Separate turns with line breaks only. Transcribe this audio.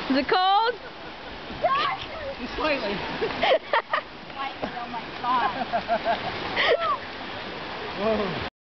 Is it cold?
Just slightly.
Slightly, oh my god.
Whoa.